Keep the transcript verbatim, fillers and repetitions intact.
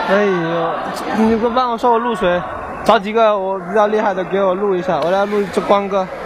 哎呦，你帮我说我录谁？找几个我比较厉害的给我录一下，我来录这光哥。